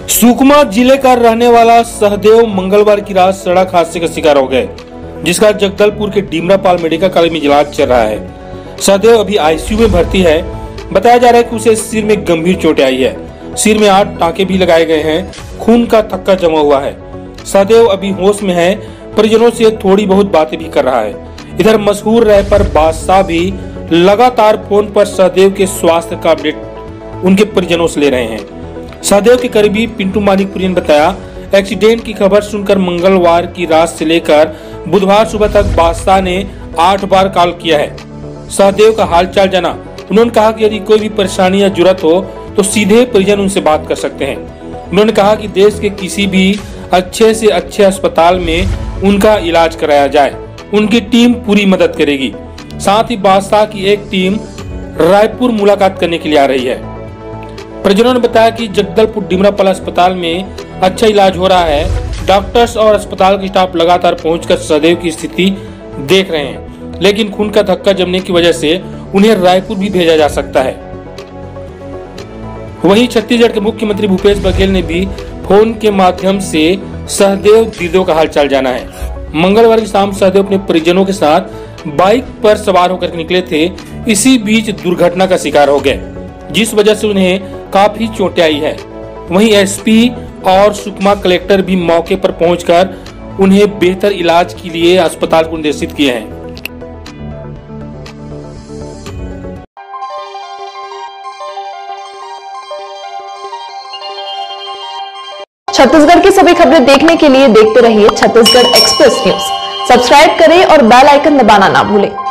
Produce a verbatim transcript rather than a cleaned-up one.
सुकमा जिले का रहने वाला सहदेव मंगलवार की रात सड़क हादसे का शिकार हो गए, जिसका जगदलपुर के डीमरापाल मेडिकल कॉलेज में इलाज चल रहा है। सहदेव अभी आईसीयू में भर्ती है। बताया जा रहा है कि उसे सिर में गंभीर चोटें आई है। सिर में आठ टांके भी लगाए गए हैं। खून का थक्का जमा हुआ है। सहदेव अभी होश में है। परिजनों से थोड़ी बहुत बातें भी कर रहा है। इधर मशहूर रैपर बादशाह भी लगातार फोन पर सहदेव के स्वास्थ्य का अपडेट उनके परिजनों से ले रहे हैं। सहदेव के करीबी पिंटू मानिकपुरी ने बताया, एक्सीडेंट की खबर सुनकर मंगलवार की रात से लेकर बुधवार सुबह तक बादशाह ने आठ बार कॉल किया है। सहदेव का हालचाल जाना। उन्होंने कहा कि यदि कोई भी परेशानी या जरूरत हो तो सीधे परिजन उनसे बात कर सकते हैं। उन्होंने कहा कि देश के किसी भी अच्छे से अच्छे अस्पताल में उनका इलाज कराया जाए, उनकी टीम पूरी मदद करेगी। साथ ही बादशाह की एक टीम रायपुर मुलाकात करने के लिए आ रही है। परिजनों ने बताया कि जगदलपुर डीमरापाल अस्पताल में अच्छा इलाज हो रहा है। डॉक्टर्स और अस्पताल की स्टाफ लगातार पहुंचकर सहदेव की स्थिति देख रहे हैं, लेकिन खून का धक्का जमने की वजह से उन्हें रायपुर भी भेजा जा सकता है। वहीं छत्तीसगढ़ के मुख्यमंत्री भूपेश बघेल ने भी फोन के माध्यम से सहदेव दीदो का हालचाल जाना है। मंगलवार की शाम सहदेव अपने परिजनों के साथ बाइक पर सवार होकर निकले थे। इसी बीच दुर्घटना का शिकार हो गए, जिस वजह से उन्हें काफी चोटें आई है। वहीं एसपी और सुकमा कलेक्टर भी मौके पर पहुंचकर उन्हें बेहतर इलाज के लिए अस्पताल को निर्देशित किए हैं। छत्तीसगढ़ की सभी खबरें देखने के लिए देखते रहिए छत्तीसगढ़ एक्सप्रेस न्यूज। सब्सक्राइब करें और बेल आइकन दबाना ना भूलें।